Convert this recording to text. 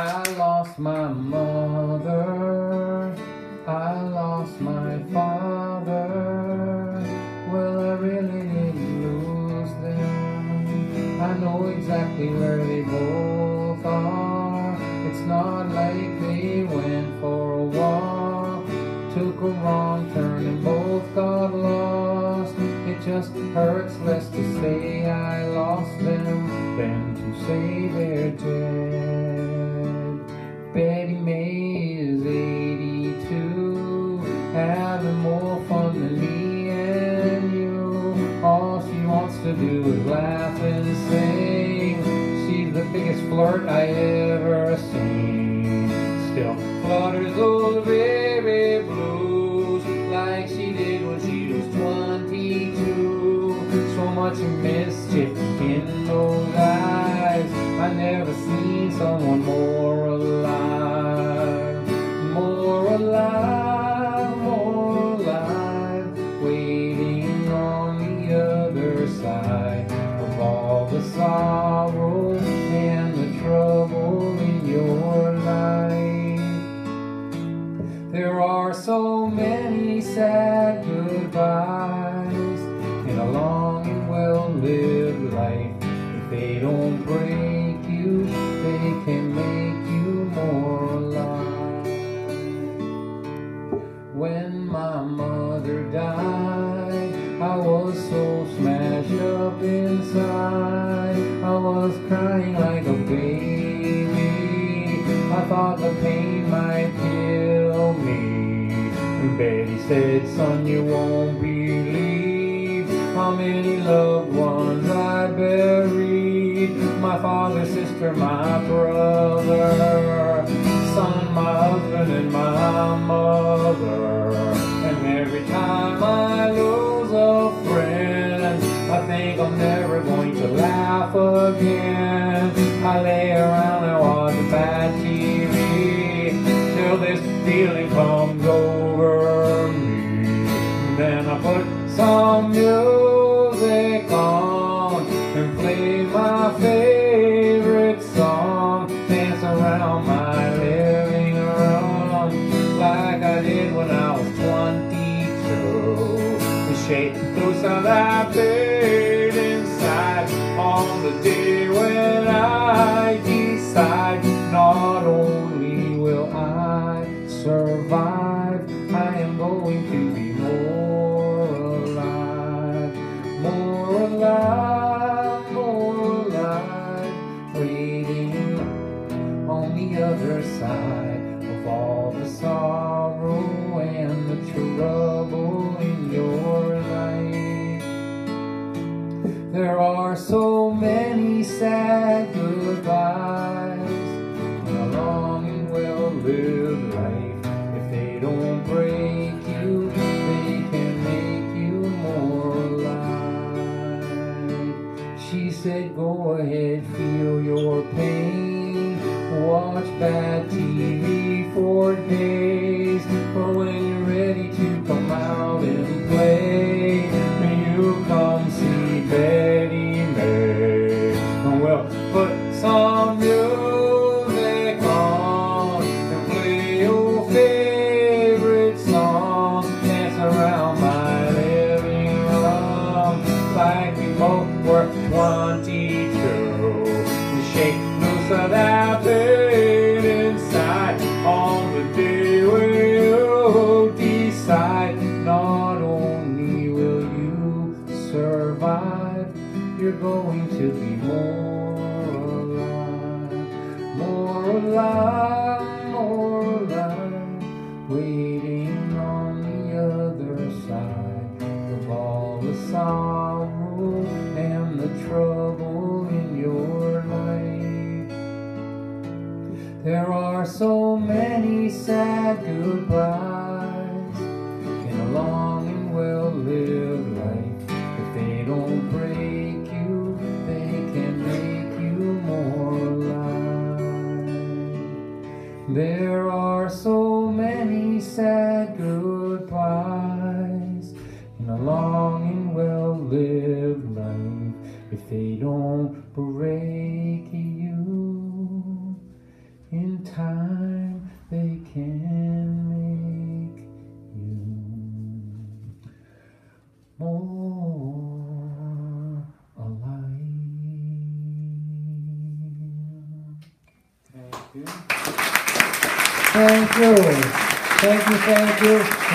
I lost my mother, I lost my father. Well, I really didn't lose them. I know exactly where they both are. It's not like they went for a walk, took a wrong turn and both got lost. It just hurts less to say I lost them than to say they're dead. Betty May is 82, having more fun than me and you. All she wants to do is laugh and sing. She's the biggest flirt I ever seen. Still flutters those baby blues like she did when she was 22. So much mischief in those eyes. I never seen someone more alive, more alive, more alive, waiting on the other side of all the sorrow and the trouble in your life. There are so many sad goodbyes in a long and well-lived life. If they don't break you, they can make you more alive. When my mother died, I was so smashed up inside. I was crying like a baby. I thought the pain might kill me. And Betty said, son, you won't believe how many loved ones I buried. My father, sister, my brother, son, my husband, and my mother. And every time I lose a friend, I think I'm never going to laugh again. I lay around and watch bad TV till this feeling comes over me. Then I put some music on and play my favorite song, dance around my living room like I did when I was 22. To shake loose of that pain inside on the day when I decide not only will I survive, I am going to be more alive, more alive, more alive, waiting on the other side of all the sorrow and the trouble in your life. There are so many sad goodbyes in a long and well-lived life. If they don't break you, they can make you more alive. She said, go ahead, feel your pain, watch bad TV for days, but when you're ready to come out and play, you come see Betty May. Well, put some music on and play your favorite song, dance around my living room like we both were 22. And shake loose of that pain inside on the day when you decide not only will you survive, you're going to be more alive, more alive, more alive, waiting on the other side of all the sorrow and the trouble in your life. There are so many sad goodbyes in a long and well-lived life. If they don't break you, they can make you more alive. There are so many sad goodbyes in a long and well-lived life. If they don't break you into time they can make you more alive. Thank you. Thank you. Thank you. Thank you.